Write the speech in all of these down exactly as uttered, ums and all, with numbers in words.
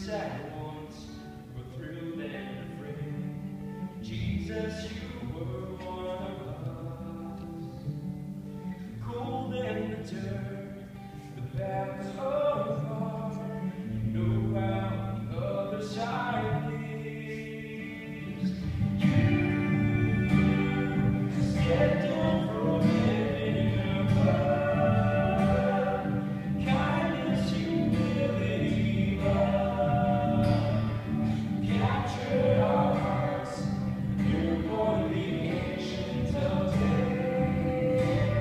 sad once, were thrilled and afraid. Jesus, you were one of us. Cold and the dirt, the battles apart. You know how the other side is. You stepped on from heaven above. Kindness, humility, love captured our hearts. You're born the ancient of days.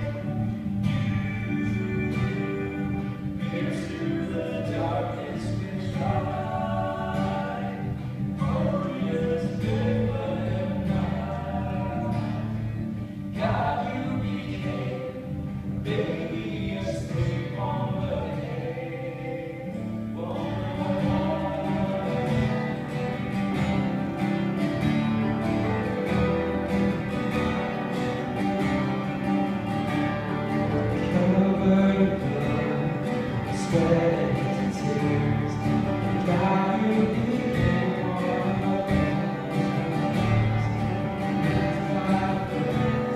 You pierced through the darkness with light. Glorious Bethlehem night. God, you became baby, a slave on the hay. One covered in blood, sweat and tears. God, you became one of us. Lift my breath,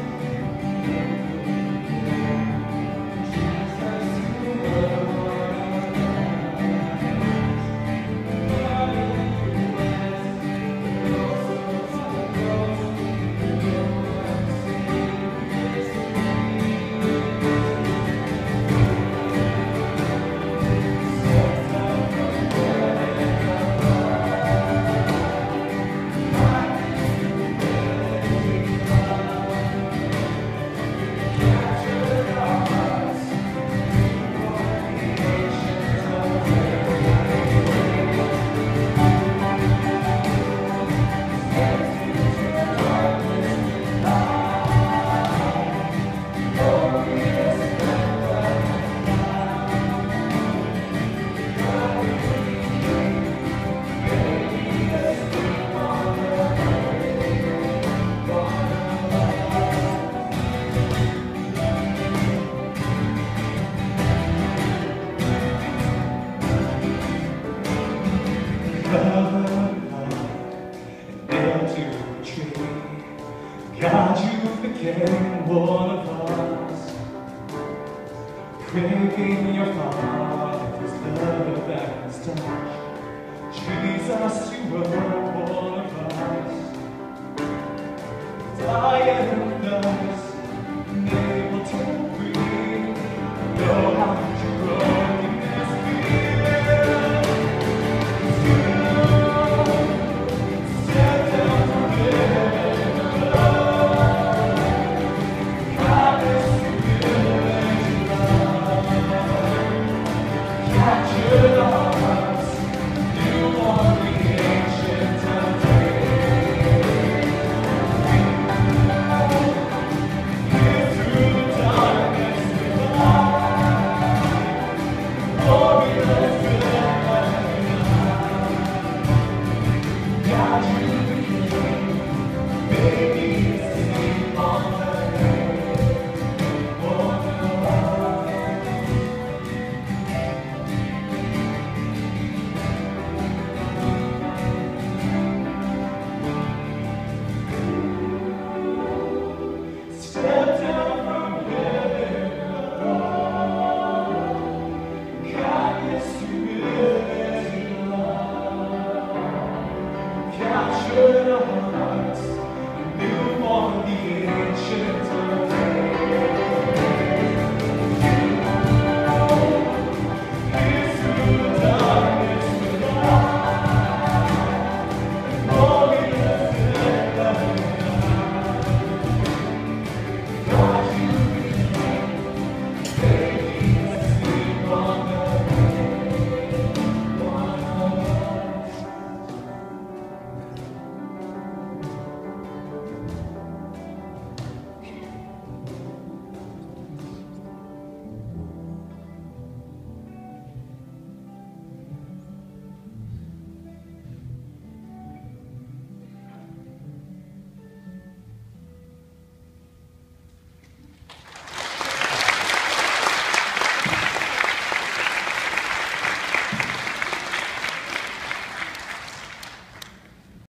Jesus, you were one of us. God, you blessed, but also for the cross. You know I'm saved, it's me. God, you became one of us, craving your Father's love that was touched. Jesus, you were one of us, dying with us, unable to breathe. Know how much your brokenness feels. You stepped down from heaven above. Kindness, humility, love captured our